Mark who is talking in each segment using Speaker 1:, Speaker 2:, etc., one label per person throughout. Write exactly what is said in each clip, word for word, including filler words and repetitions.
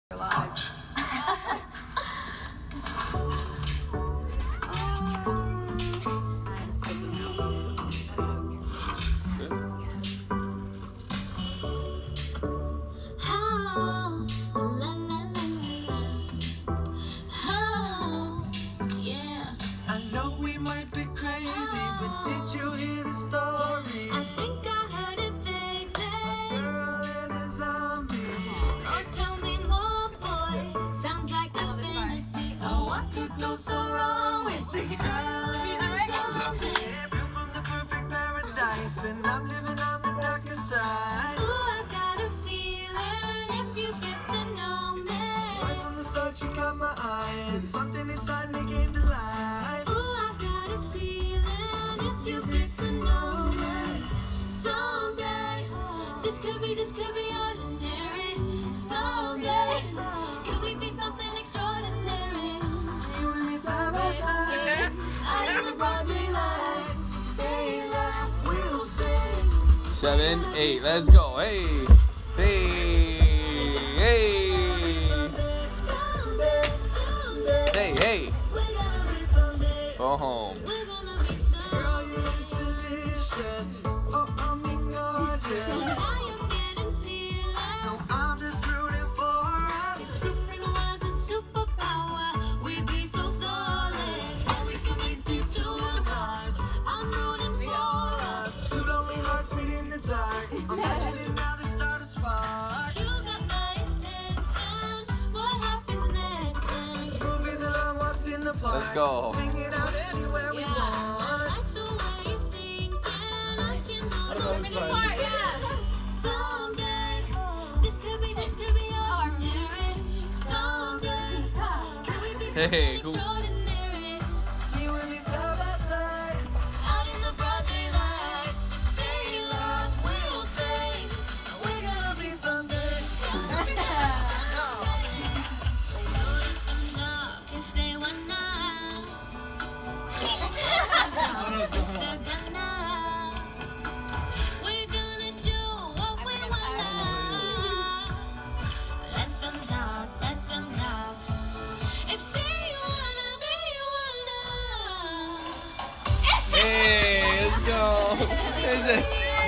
Speaker 1: Live.
Speaker 2: I know we might be crazy, but did you hear the story?
Speaker 3: I think I heard it vaguely.
Speaker 2: A girl and a zombie.
Speaker 3: Oh, tell me more, boy. Sounds like a fantasy. Oh, what could go so wrong with the girl and a zombie?
Speaker 2: Yeah, built from the perfect paradise, and I'm living on the darker side.
Speaker 3: Ooh, I've got a feeling if you get to know me.
Speaker 2: Right from the start, she caught my eye, and something inside me came to life.
Speaker 3: Ooh, I've got a feeling if you get to know me. Someday, this could be, this could be ordinary. Someday, could we be something extraordinary?
Speaker 2: You and me side by side,
Speaker 3: Out in the broad daylight, daylight, we'll sing.
Speaker 1: Seven, eight, let's go. Hey, hey, hey,
Speaker 3: Someday, someday,
Speaker 1: hey, hey.
Speaker 3: we're gonna be someday.
Speaker 1: Go home.
Speaker 3: We're gonna be someday.
Speaker 2: girl, you look delicious. Oh, I mean gorgeous.
Speaker 3: Now you're getting feelings.
Speaker 2: No, I'm just rooting for us.
Speaker 3: If different was a superpower, we'd be so flawless. Yeah, we can meet these two cars. I'm rooting for us.
Speaker 2: Two lonely hearts meet in the dark. Imagine now they start a spark.
Speaker 3: You got my attention. What happens next then?
Speaker 2: Movies and long walks in the park.
Speaker 1: Let's go.
Speaker 2: Hanging out anywhere we
Speaker 3: Yeah, I
Speaker 2: want.
Speaker 3: like the way you think, and I can hold
Speaker 1: That
Speaker 3: it
Speaker 1: was
Speaker 3: apart. Yeah. Someday, this could be, this could be ordinary. Someday, can we be something
Speaker 1: Hey, cool.
Speaker 3: extraordinary?
Speaker 2: You and me side by side.
Speaker 3: Out in the broad daylight, daylight, we'll sing.
Speaker 2: We're gonna be someday.
Speaker 3: Someday, so let them talk if they wanna. If they're gonna, we're gonna do what we wanna. Let them talk, let them talk. If they wanna, they wanna.
Speaker 1: Hey, let's go. Is it?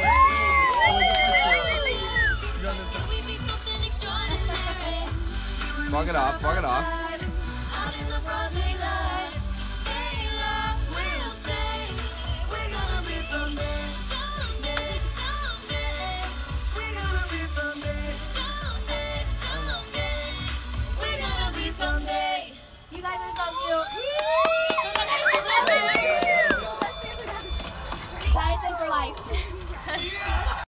Speaker 3: Can we be something extraordinary?
Speaker 1: Walk it off, walk it off.
Speaker 3: Out in the broad daylight, daylight, we'll sing.
Speaker 2: We're gonna be someday.
Speaker 3: Someday, someday,
Speaker 2: We're gonna be someday.
Speaker 3: someday, someday, we're gonna be someday.
Speaker 4: You guys are so cute. Addison for life.